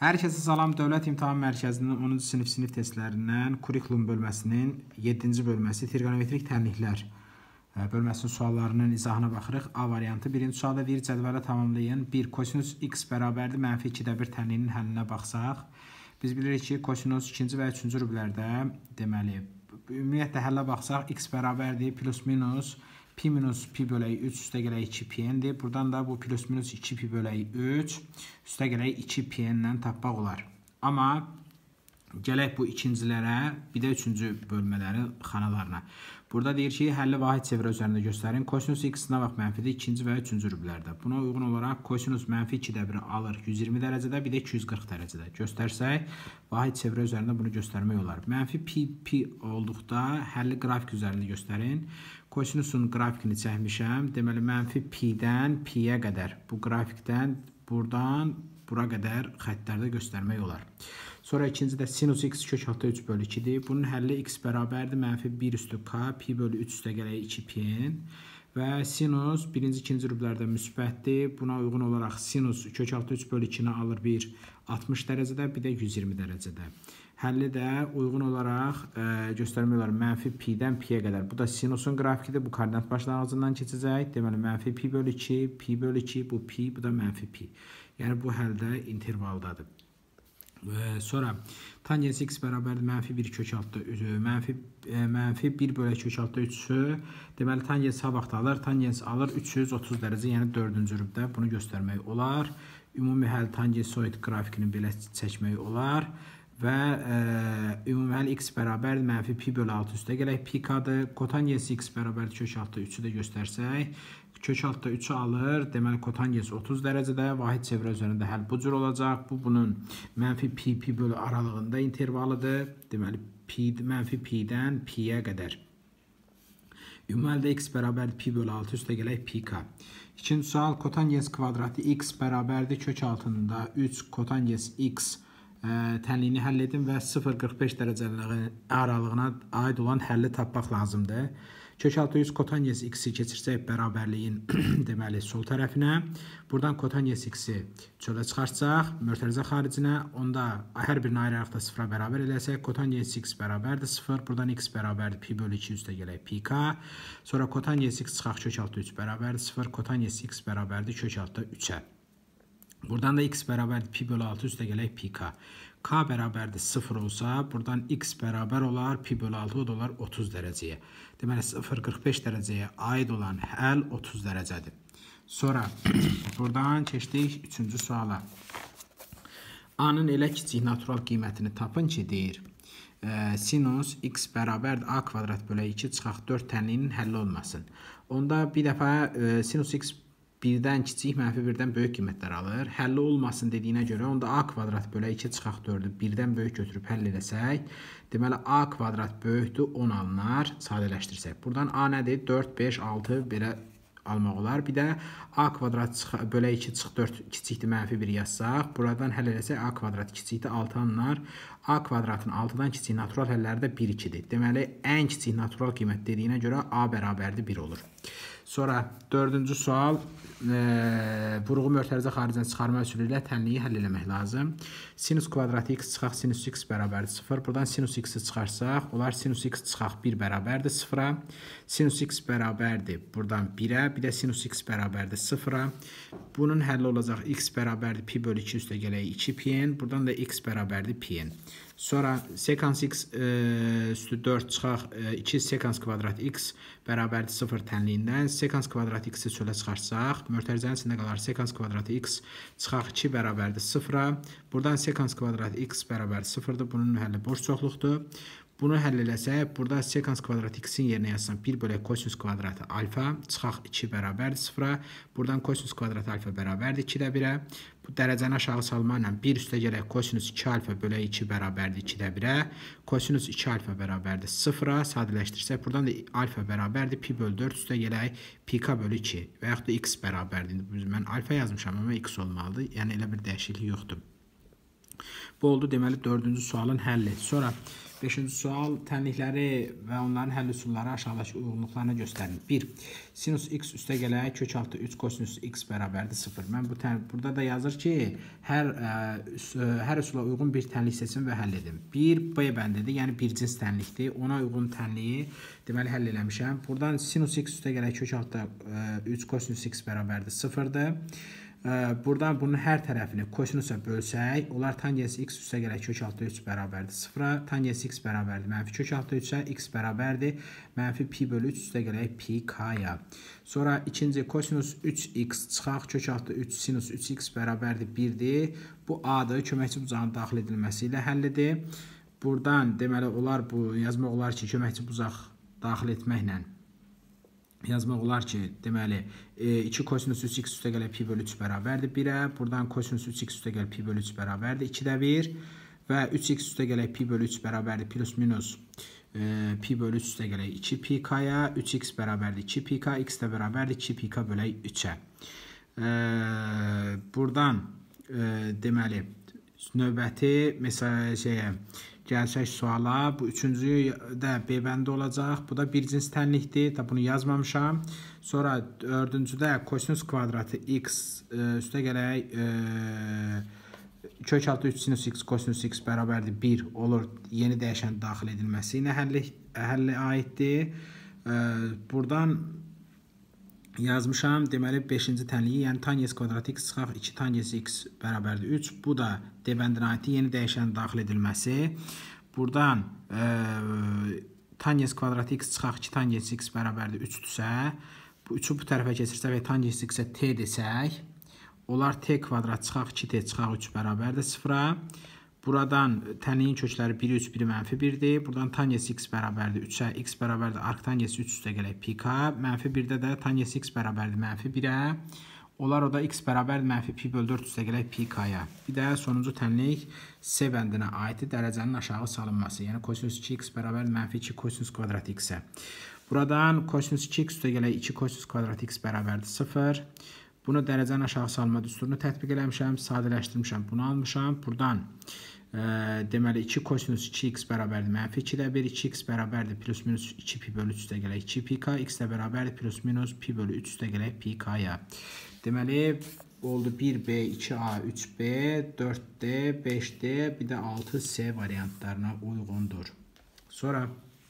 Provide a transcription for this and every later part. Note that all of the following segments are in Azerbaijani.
Hər kəsə salam. Dövlət İmtahan Mərkəzinin 10-cu sinif testlərindən kurikulum bölməsinin 7-ci bölməsi trigonometrik tənliklər bölməsinin suallarının izahına baxırıq. A variantı. Birinci sualda bir cədvələ tamamlayın. 1 kosinus x bərabərdir -2/1 tənliyinin həllinə baxsaq. Biz bilirik ki, kosinus 2-ci və 3-cü rublərdə deməli, ümumiyyətlə həllə baxsaq x bərabərdir plus minus pi minus pi bölək 3 üstə gələk 2 pi-dir. Buradan da bu plus minus 2 pi bölək 3 üstə gələk 2 pi-lə tapmaq olar. Amma gələk bu ikincilərə, bir də üçüncü bölmələrin xanalarına. Burada deyir ki, həlli vahid çevrə üzərində göstərin. Kosinus x nə vaxt mənfidir? 2-ci və 3-cü rublərdə. Buna uyğun olaraq kosinus -2/1 alır 120 dərəcədə, bir də 240 dərəcədə. Göstərsək, vahid çevrə üzərində bunu göstərmək olar. -pi olduqda həlli qrafik üzərində göstərin. Kosinusun qrafikini çəkmişəm. Deməli, -pi-dən pi-yə qədər. Bu qrafikdən buradan bura qədər xəttlərdə göstərmək olar. Sonra ikincidə sinus x kök altı 3 bölü 2-dir. Bunun həlli x bərabərdir -1 üstü k, pi bölü 3 üstə gələk 2 pi-in. Və sinus birinci, ikinci rublərdə müsbətdir. Buna uyğun olaraq sinus kök altı 3 bölü 2-ni alır 60 dərəcədə, bir də 120 dərəcədə. Həlli də uyğun olaraq göstərmək olar -pi-dən pi-yə qədər. Bu da sinusun qrafikidir. Bu koordinat başlanğıcından keçəcək. Deməli, -pi bölü 2, pi bölü 2, bu pi, bu da -pi. Yəni, bu həldə intervaldadır. Sonra tangens x bərabərdir -1 kök altı -1 bölək kök altı 3-ü. Deməli, tangens ha vaxt alır. Tangens alır 330 dərəcə, yəni 4-cü rubdə bunu göstərmək olar. Ümumi həll tangensoid qrafikini belə çəkmək olar. Və ümumi həll x bərabərdir -pi bölü 6 üstə gələk pi-kadır. Kotangens x bərabərdir kök altı 3-ü də göstərsək. Kök altı 3-ü alır. Deməli, kotangens 30 dərəcədə. Vahid çevrə üzərində həll bu cür olacaq. Bu, bunun -pi bölü aralığında intervalıdır. Deməli, -pi-dən pi-yə qədər. Ümumi həldə x bərabərdir pi bölü 6 üstə gələk pi-k. İkinci sual, kotangens kvadratı x bərabərdir kök altında 3 kotangens x tənliyini həll edin və 0-45 dərəcə aralığına aid olan həlli tapmaq lazımdır. Kök altı 100 kotangens x-i keçirsək bərabərliyin deməli sol tərəfinə. Buradan kotangens x-i çölə çıxarsaq, mötərizə xaricinə, onda hər birini ayrı-ayrıqda 0-a bərabər eləsək, kotangens x bərabərdir 0, buradan x bərabərdir pi bölü 2 üstə gələk pi-k. Sonra kotangens x çıxaq kök altı 3 bərabərdir 0, kotangens x bərabərdir kök altı 3-ə. Buradan da x bərabərdir pi bölü 6 üstə gələk pi-k. K bərabərdir 0 olsa, buradan x bərabər olar, pi bölü 6 o da olar 30 dərəcəyə. Deməli, 0-45 dərəcəyə aid olan həll 30 dərəcədir. Sonra, buradan keçdik 3-cü suala. A-nın elə kiçik natural qiymətini tapın ki, deyir, sinus x bərabərdir a kvadrat bölək 2 çıxaq 4 tənliyinin həlli olmasın. Onda bir dəfə sinus x birdən kiçik -1-dən böyük qiymətlər alır. Həlli olmasın dediyinə görə, onda a kvadrat bölək 2 çıxaq 4-ü birdən böyük götürüb həll edəsək, deməli, a kvadrat böyükdür 10 alınar, sadələşdirsək. Buradan a nədir? 4, 5, 6 belə almaq olar. Bir də a kvadrat bölək 2 çıx 4 kiçikdir -1 yazsaq, buradan həll edəsək a kvadrat kiçikdir 6 alınar. A kvadratın 6-dan kiçik natural həlləri də 1, 2-dir. Deməli, ən kiçik natural qiymət dediyinə görə a bərabərdir 1 olur. Sonra 4-cü sual, vurğu mötərizə xaricinə çıxarma üsulü ilə tənliyi həll eləmək lazım. Sinus kvadratı x çıxaq sinus x bərabərdir 0. Buradan sinus x-i çıxarsaq, olar sinus x çıxaq 1 bərabərdir 0-a. Sinus x bərabərdir buradan 1-ə, bir də sinus x bərabərdir 0-a. Bunun həlli olacaq x bərabərdir pi bölü 2 üstə gələk 2 pi-in. Buradan da x bərabərdir pi-in. Sonra sekans x üstü 4 çıxaq 2 sekans kvadrat x bərabərdir 0 tənliyindən. Sekans kvadrat x-i çölə çıxarsaq, mötərizənin içində qalar sekans kvadratı x çıxaq 2 bərabərdir 0-a. Buradan sekans kvadratı x bərabərdir 0-dır. Bunun həlli boş çoxluqdur. Bunu həll eləsək, burada sekans kvadratı x-in yerinə yazsam 1 bölək kosinus kvadratı alfa çıxaq 2 bərabərdir 0-a. Buradan kosinus kvadratı alfa bərabərdir 2-də 1-ə. Bu dərəcəni aşağı salmaqla 1 üstə gələk kosinus 2 alfa bölək 2 bərabərdir 2-də 1-ə. Kosinus 2 alfa bərabərdir 0-a. Sadələşdirsək, buradan da alfa bərabərdir pi bölü 4 üstə gələk pi-k bölü 2 və yaxud da x bərabərdir. Mən alfa yazmışam, amma x olmalıdır. Yəni, elə bir dəyişiklik yoxdur. Bu oldu, deməli, 4-cü sualın həlli. Sonra 5-ci sual tənlikləri və onların həll üsulları aşağıdakı uyğunluqlarına göstərin. 1. Sinus x üstə gələk kök altı 3 kosinus x bərabərdir 0. Mən burada da yazır ki, hər üsula uyğun bir tənlik seçin və həll edin. 1 B bəndidir, yəni bir cins tənlikdir. Ona uyğun tənliyi deməli həll eləmişəm. Buradan sinus x üstə gələk kök altı 3 kosinus x bərabərdir 0-dır. Buradan bunun hər tərəfini kosinusa bölsək, onlar tangens x üstə gələk kök altı 3 bərabərdir 0-a, tangens x bərabərdir mənfi kök altı 3-ə, x bərabərdir mənfi pi bölü 3 üstə gələk pi k-ya. Sonra ikinci kosinus 3x çıxaq kök altı 3 sinus 3x bərabərdir 1-dir. Bu a-dır, köməkçi bucağın daxil edilməsi ilə həll edir. Buradan deməli olar bu yazmaq olar ki, köməkçi bucaq daxil etməklə yazmaq olar ki, deməli 2 kosinus 3x üstə gələ pi bölü 3 bərabərdir 1-ə. Buradan kosinus 3x üstə gələ pi bölü 3 bərabərdir 2-də 1 və 3x üstə gələ pi bölü 3 bərabərdir plus minus pi bölü 3 üstə gələ 2 pi k-ya, 3x bərabərdir 2 pi k, x də bərabərdir 2 pi k bölək 3-ə. Buradan deməli növbəti məsələyə gəlsək suala, bu üçüncü də B bəndi olacaq. Bu da bir cins tənlikdir. Bunu yazmamışam. Sonra dördüncüdə kosinus kvadratı x üstə gələk kök altı 3 sinus x kosinus x bərabərdir 1 olur. Yeni dəyişən daxil edilməsi ilə həllə aiddir. Buradan yazmışam. Deməli 5-ci tənliyi, yəni tangens kvadratı x çıxaq 2 tangens x bərabərdir 3. Bu da D bəndinə aiddir. Yeni dəyişən daxil edilməsi. Buradan tangens kvadratı x çıxaq 2 tangens x bərabərdir 3-dürsə, bu 3-ü bu tərəfə keçirsə və tangens x-ə t desək, onlar t kvadrat çıxaq 2t çıxaq 3 bərabərdir 0-a. Buradan tənliyin kökləri 1, 3, 1 mənfi 1-dir. Buradan tangens x bərabərdir 3-ə, x bərabərdir arc tangens 3 üstə gələk pi k. Mənfi 1-də də tangens x bərabərdir mənfi 1-ə. Olar o da x bərabərdir mənfi pi bölü 4 üstə gələk pi k-ya. Bir də sonuncu tənlik C bəndinə aiddir, dərəcənin aşağı salınması. Yəni kosinus 2x bərabərdir mənfi 2 kosinus kvadrat x-ə. Buradan kosinus 2x üstə gələk 2 kosinus kvadrat x bərabərdir 0. Bunu dərəcənin aşağı salma düsturunu tətbiq eləmişəm, sadələşdirmişəm, bunu almışam. Buradan deməli 2 kosinus 2x bərabərdir mənfi 2-də 1, 2x bərabərdir plus minus 2 pi bölü 3 üstə gələk 2 pi k, x də bərabərdir plus minus pi bölü 3 üstə gələk pi k-ya. Deməli oldu 1b, 2a, 3b, 4d, 5d, bir də 6c variantlarına uyğundur. Sonra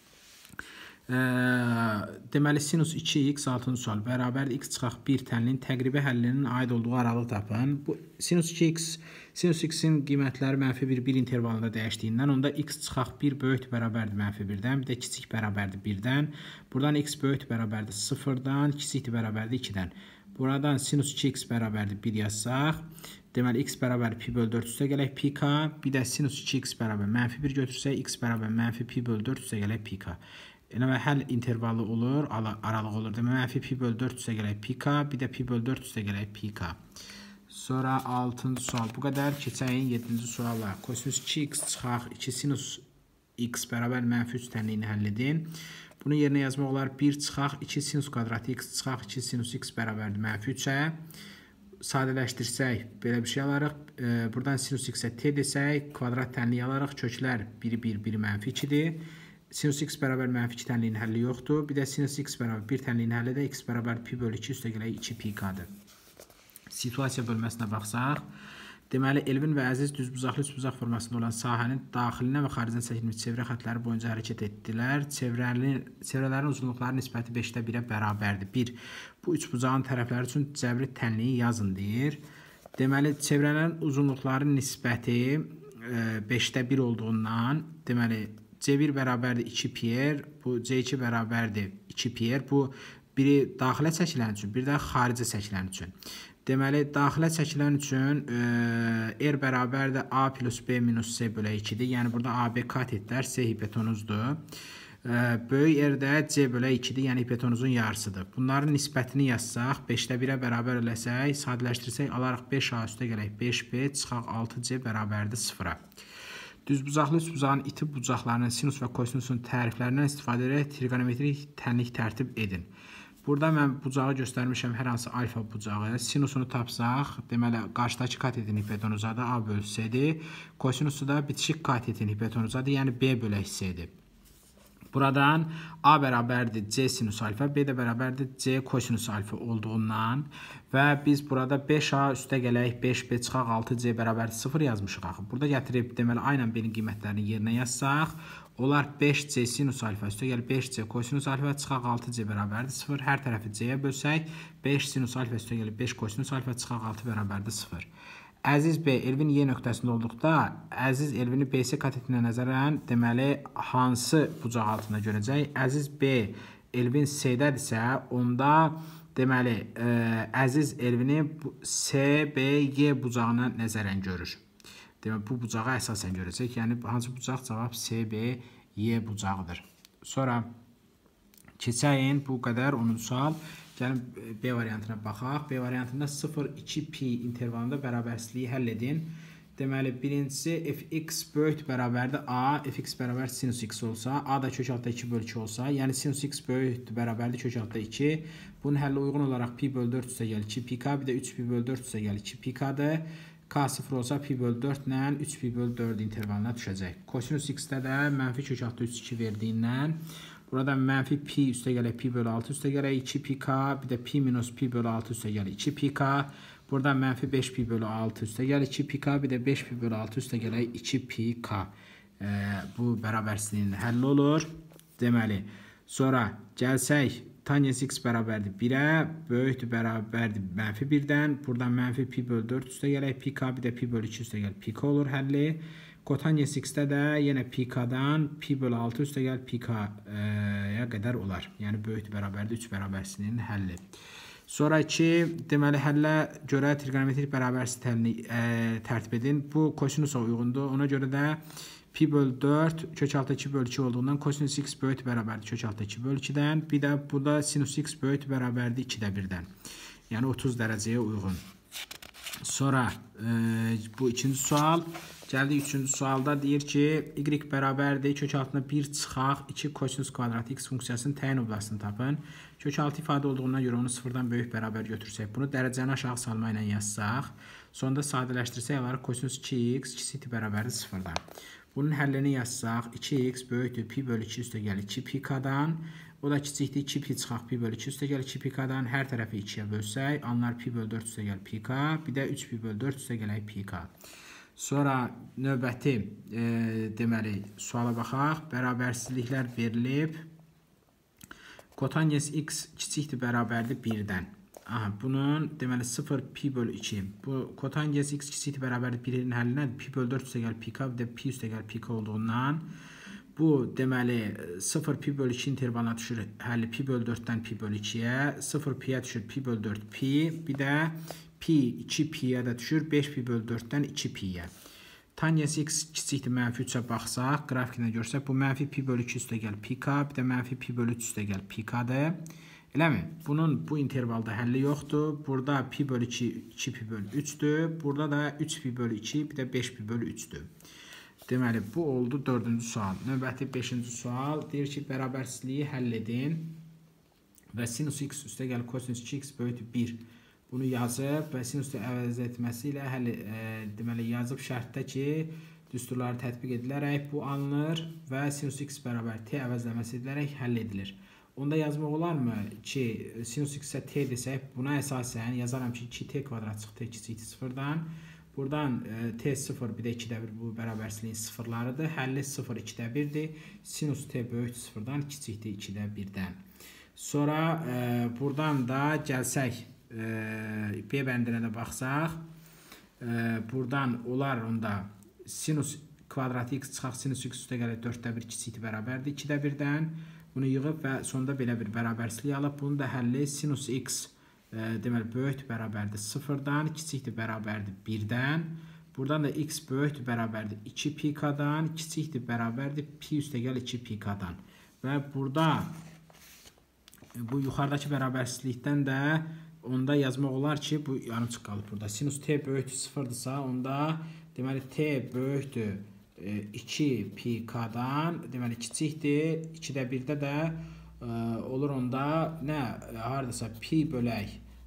deməli sinus 2x 6-cı sual bərabərdir x çıxaq 1 tənliyin təqribi həllinin aid olduğu aralığı tapın. Bu sinus 2x, sinus x-in qiymətləri mənfi 1 intervalında dəyişdiyindən onda x çıxaq 1 böyükdür bərabərdir mənfi 1-dən, bir də kiçik bərabərdir 1-dən. Buradan x böyükdür bərabərdir 0-dan, kiçikdir bərabərdir 2-dən. Buradan sinus 2x bərabərdir 1 yazsaq, deməli x bərabərdir pi bölü 4 üstə gələk pi k, bir də sinus 2x bərabər mənfi 1 götürsək, x bərabər mənfi pi bölü 4 üstə gələk pi k. Yəni həll intervalı olur, aralıq olur. Demək, mənfi pi bölü 4 üstə gələk pi k, bir də pi bölü 4 üstə gələk pi k. Sonra 6-cı sual. Bu qədər. Keçəyin 7-ci suala. Kosinus 2x çıxaq 2 sinus x bərabər mənfi 3 tənliyini həll edin. Bunu yerinə yazmaq olar 1 çıxaq 2 sinus kvadratı x çıxaq 2 sinus x bərabərdir mənfi 3-ə. Sadələşdirsək, belə bir şey alarıq. Buradan sinus x-ə t desək, kvadrat tənliyi alarıq. Köklər 1, 1, 1 mənfi 2-dir. Sinus x bərabər mənfi 2 tənliyin həlli yoxdur. Bir də sinus x bərabər 1 tənliyin həlli də x bərabər pi bölü 2 üstə gələk 2 pi k-dır. Situasiya bölməsinə baxsaq, deməli Elvin və Əziz düzbucaqlı üçbucaq formasında olan sahənin daxilinə və xaricinə çəkilmiş çevrə xətləri boyunca hərəkət etdilər. Çevrələrin uzunluqları nisbəti 5-də 1-ə bərabərdir. 1. Bu üçbucağın tərəfləri üçün cəbri tənliyi yazın deyir. Deməli, çevrələrin uzunluqları nisbəti 5-də 1 olduğundan, deməli, C1 bərabərdir 2 pier, bu C2 bərabərdir 2 pier. Bu biri daxilə çəkilən üçün, bir də xaricə çəkilən üçün. Deməli, daxilə çəkilən üçün R bərabərdir A plus B minus C bölək 2-dir. Yəni, burada AB katetlər, C hipotenuzdur. Böyük R-də C bölək 2-dir, yəni hipotenuzun yarısıdır. Bunların nisbətini yazsaq, 5-də 1-ə bərabər eləsək, sadələşdirsək, alaraq 5A üstə gələk 5B, çıxaq 6C bərabərdir 0-a. Düzbucaqlı üçbucağın iti bucaqlarının sinus və kosinusun təriflərindən istifadə edərək trigonometrik tənlik tərtib edin. Burada mən bucağı göstərmişəm, hər hansı alfa bucağı. Sinusunu tapsaq, deməli, qarşıdakı katetin hipotenuzadır, A bölü C-dir. Kosinusu da bitişik katetin hipotenuzadır, yəni B bölü C-dir. Buradan A bərabərdir C sinus alfa, B də bərabərdir C kosinus alfa olduğundan və biz burada 5A üstə gələk 5B çıxaq 6C bərabərdir 0 yazmışıq axı. Burada gətirib deməli A ilə B-nin qiymətlərini yerinə yazsaq, onlar 5C sinus alfa üstə gəlir 5C kosinus alfa çıxaq 6C bərabərdir 0. Hər tərəfi C-yə bölsək, 5 sinus alfa üstə gəlir 5 kosinus alfa çıxaq 6 bərabərdir 0. Əziz B Elvin Y nöqtəsində olduqda, əziz Elvini BC katetinə nəzərən, deməli, hansı bucaq altında görəcək? Əziz B Elvin C-dədirsə, onda deməli, əziz Elvini CBY bucağına nəzərən görür. Deməli, bu bucağı əsasən görəcək. Yəni, hansı bucaq? Cavab CBY bucağıdır. Sonra keçəyin bu qədər 10-cu sual. Gəlin B variantına baxaq. B variantında 0-2pi intervalında bərabərsizliyi həll edin. Deməli, birincisi fx böyük bərabərdir A, fx bərabər sinus x olsa, A da kök altda 2 bölü 2 olsa, yəni sinus x böyük bərabərdir kök altda 2. Bunun həlli uyğun olaraq pi bölü 4 üstə gəlir 2pk, bir də 3pi bölü 4 üstə gəlir 2pkdır. K 0 olsa pi bölü 4 ilə 3pi bölü 4 intervalına düşəcək. Kosinus x-də də mənfi kök altda 3-2 verdiyindən, burada mənfi pi üstə gələk pi bölü 6 üstə gələk 2pk, bir də pi minus pi bölü 6 üstə gələk 2pk. Burada mənfi 5 pi bölü 6 üstə gələk 2pk, bir də 5 pi bölü 6 üstə gələk 2pk. Bu bərabərsizliyin həlli olur. Deməli, sonra gəlsək, tangens x bərabərdir 1-ə, böyükdür bərabərdir mənfi 1-dən. Buradan mənfi pi bölü 4 üstə gələk pk, bir də pi bölü 2 üstə gələk pk olur həlli. Kotangens x-də də yenə pk-dan pi bölü 6 üstə gəl pk-ya qədər olar. Yəni, böyükdür bərabərdir 3 bərabərsizliyinin həlli. Sonraki, deməli, həllə görə trigonometrik bərabərsizlik tərtib edin. Bu, kosinusa uyğundur. Ona görə də pi bölü 4 kök altda 2 bölü 2 olduğundan kosinus x böyükdür bərabərdir kök altda 2 bölü 2-dən. Bir də burada sinus x böyükdür bərabərdir 2-də 1-dən. Yəni, 30 dərəcəyə uyğun. Sonra, bu ikinci sual. Gəldik üçüncü sualda deyir ki, y bərabərdir, kök altına 1 çıxaq, 2 kosinus kvadratı x funksiyasının təyin oblasını tapın. Kök altı ifadə olduğuna görə onu sıfırdan böyük bərabər götürsək, bunu dərəcəni aşağı salma ilə yazsaq, sonunda sadələşdirsək alarıq kosinus 2x, kiçikdir bərabərdir sıfırdan. Bunun həllini yazsaq, 2x böyükdür pi bölü 2 üstə gəlir 2pk-dan, o da kiçikdir 2pi çıxaq pi bölü 2 üstə gəlir 2pk-dan, hər tərəfi 2-yə bölsək, anlar pi bölü 4 üstə gəlir pk, bir də 3pi bölü 4 üstə gələk pk. Sonra növbəti deməli suala baxaq. Bərabərsizliklər verilib. Kotangens x kiçikdir bərabərdir 1-dən. Bunun deməli 0 pi bölü 2. Bu kotangens x kiçikdir bərabərdir 1-in həlli nədir? Pi bölü 4 üstə gəlir pk, bir də pi üstə gəlir pk olduğundan. Bu deməli 0 pi bölü 2 intervalına düşür həlli pi bölü 4-dən pi bölü 2-yə. 0 piyə düşür pi bölü 4 pi. Bir də pi 2 piyə də düşür 5 pi bölü 4-dən 2 piyə. Tangens x kiçikdir mənfi 3-ə baxsaq, qrafikinə görsək, bu mənfi pi bölü 2 üstə gəl pk, bir də mənfi pi bölü 3 üstə gəl pk'dır. Eləmi? Bunun bu intervalda həlli yoxdur. Burada pi bölü 2, 2 pi bölü 3'dür. Burada da 3 pi bölü 2, bir də 5 pi bölü 3'dür. Deməli, bu oldu 4-cü sual. Növbəti 5-ci sual. Deyir ki, bərabərsizliyi həll edin və sinus x üstə gəl kosinus 2x böyükdür 1. Bunu yazıb və sinusda əvəz etməsi ilə deməli yazıb şərtdə ki, düsturları tətbiq edilərək bu alınır və sinus x bərabər t əvəzləməsi edilərək həll edilir. Onda yazmaq olarmı ki, sinus x-ə t desək, buna əsasən yazaram ki, 2t kvadrat çıx t kiçikdir 0-dan. Buradan t 0, bir də 2-də 1 bu bərabərsizliyin sıfırlarıdır. Həlli 0, 2-də 1-dir. Sinus t böyükdür 0-dan, kiçikdir 2-də 1-dən. Sonra buradan da gəlsək, B bəndinə də baxsaq, buradan olar onda sinus kvadratı x çıxaq sinus x üstə gəlir 4-də 1 kiçikdir bərabərdir 2-də 1-dən. Bunu yığıb və sonda belə bir bərabərsizlik alıb. Bunun da həlli sinus x deməli böyükdür bərabərdir 0-dan, kiçikdir bərabərdir 1-dən. Buradan da x böyükdür bərabərdir 2pk-dan, kiçikdir bərabərdir pi üstə gəl 2pk-dan. Və burada bu yuxarıdakı bərabərsizlikdən də onda yazmaq olar ki, bu yarımçıq qalıb burada. Sinus t böyükdür 0-dırsa, onda deməli t böyükdür 2pk-dan, deməli kiçikdir 2-də 1-də də olur onda nə? Hardasa pi bölək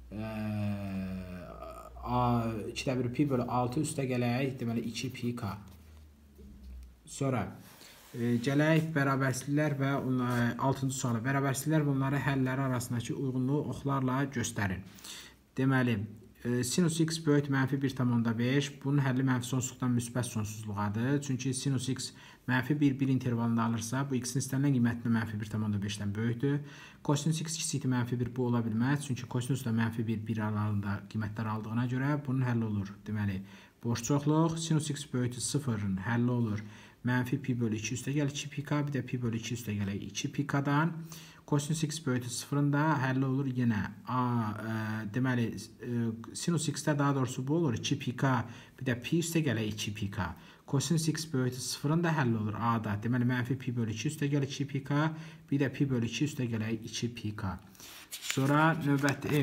2/1 pi bölü 6 üstə gələk, deməli 2 pi k. Sonra gələk bərabərsizliklər və 6-cı suala. Bərabərsizliklər və onların həlləri arasındakı uyğunluğu oxlarla göstərin. Deməli, sinus x böyük mənfi 1,5. Bunun həlli mənfi sonsuzluqdan müsbət sonsuzluğadır. Çünki sinus x mənfi 1 intervalında alırsa, bu x-in istənilən qiymətinin mənfi 1,5-dən böyükdür. Kosinus x kiçikdir mənfi 1 bu ola bilməz. Çünki kosinus da mənfi 1 aralığında qiymətlər aldığına görə bunun həlli olur. Deməli, boş çoxluq sinus x böyükdür 0-ın həlli olur. Mənfi pi bölü 2 üstə gəlir 2 pi k, bir də pi bölü 2 üstə gəlir 2 pi k-dan. Kosinus x böyükdür 0-ın da həlli olur yenə. Deməli, sinus x-də daha doğrusu bu olur 2 pi k, bir də pi üstə gəlir 2 pi k. Kosinus x böyükdür 0-ın da həlli olur a-da. Deməli, mənfi pi bölü 2 üstə gəlir 2 pi k, bir də pi bölü 2 üstə gəlir 2 pi k. Sonra növbəti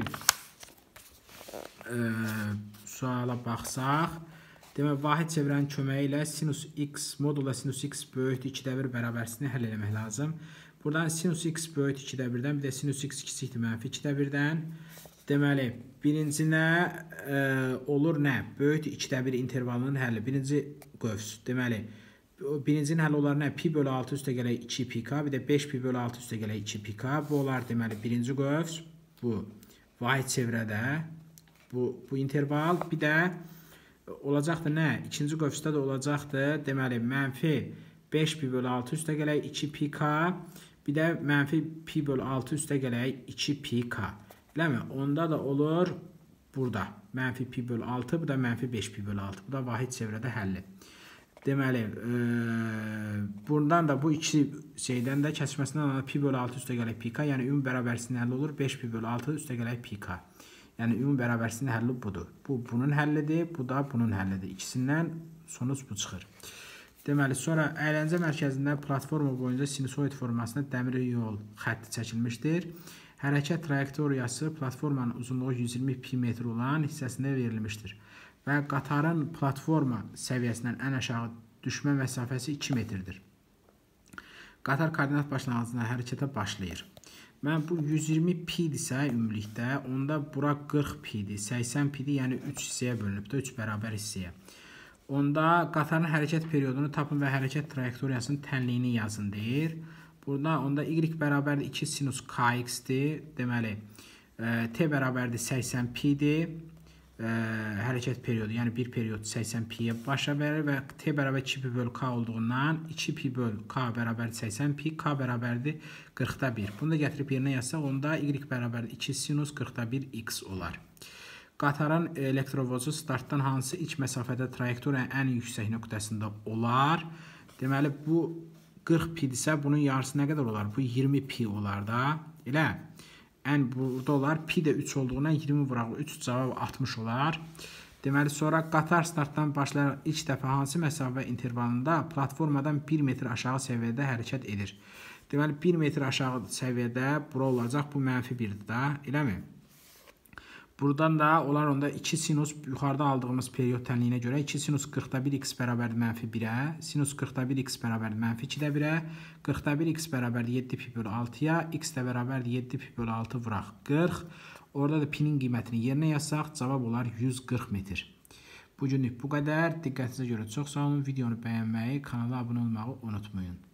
suala baxsaq. Deməli, vahid çevirənin köməyi ilə sinus x modulla sinus x böyükdür 2/1 bərabərsizliyini həll eləmək lazım. Buradan sinus x böyükdür 2/1-dən, bir də sinus x kiçikdir mənfi 2/1-dən. Deməli, birinci nə olur nə? Böyükdür 2/1 intervalının həlli. Birinci qövs. Deməli, birincinin həlli olar nə? Pi bölü 6 üstə gələk 2 pi k, bir də 5 pi bölü 6 üstə gələk 2 pi k. Bu olar, deməli, birinci qövs. Bu, vahid çevrədə bu interval. Bir də olacaqdır nə? İkinci qövsdə də olacaqdır. Deməli, mənfi 5 pi bölü 6 üstə gələk 2 pi k, bir də mənfi pi bölü 6 üstə gələk 2 pi k. Eləmi? Onda da olur burada. Mənfi pi bölü 6, bu da mənfi 5 pi bölü 6. Bu da vahid çevrədə həlli. Deməli, buradan da bu iki şeydən də kəsməsindən pi bölü 6 üstə gələk pi k, yəni ümumi bərabərsizliyin həlli olur 5 pi bölü 6 üstə gələk pi k. Yəni, ümumi bərabərsizliyin həlli budur. Bu, bunun həllidir, bu da bunun həllidir. İkisindən sonuc bu çıxır. Deməli, sonra əyləncə mərkəzində platforma boyunca sinusoid formasında dəmir yol xətti çəkilmişdir. Hərəkət trayektoriyası platformanın uzunluğu 120 pi metr olan hissəsində verilmişdir. Və qatarın platforma səviyyəsindən ən aşağı düşmə məsafəsi 2 metrdir. Qatar koordinat başlanğıcında hərəkətə başlayır. Mən bu 120 pi-dirsə ümumilikdə, onda bura 40 pi-dir, 80 pi-dir, yəni 3 hissəyə bölünübdür, 3 bərabər hissəyə. Onda qatarın hərəkət periodunu tapın və hərəkət trayektoriyasının tənliyini yazın deyir. Burada onda y bərabərdir 2 sinus kx-dir. Deməli, t bərabərdir 80 pi-dir. Hərəkət periodu, yəni bir period 80 pi-yə başa verir və t bərabər 2 pi bölü k olduğundan 2 pi bölü k bərabərdir 80 pi, k bərabərdir 40/1. Bunu da gətirib yerinə yazsaq, onda y bərabərdir 2 sinus 40/1 x olar. Qatarın elektrovozu startdan hansı ilk məsafədə trayektoriyanın ən yüksək nöqtəsində olar? Deməli, bu 40 pi-dirsə, bunun yarısı nə qədər olar? Bu 20 pi olar da. Elə? Ən burada olar. Pi də 3 olduğundan 20 vuraq. 3 cavab 60 olar. Deməli, sonra qatar startdan başlayaraq ilk dəfə hansı məsafə intervalında platformadan 1 metr aşağı səviyyədə hərəkət edir? Deməli, 1 metr aşağı səviyyədə bura olacaq. Bu mənfi 1-dir da. Eləmi? Buradan da olar onda 2 sinus yuxarıda aldığımız periyod tənliyinə görə 2 sinus 40/1 x bərabərdir mənfi 1-ə, sinus 40/1 x bərabərdir mənfi 2/1-ə, 40/1 x bərabərdir 7 pi bölü 6-ya, x də bərabərdir 7 pi bölü 6 vuraq 40. Orada da pi-nin qiymətini yerinə yazsaq, cavab olar 140 metr. Bugünlük bu qədər. Diqqətinizə görə çox sağ olun. Videonu bəyənməyi, kanala abunə olmağı unutmayın.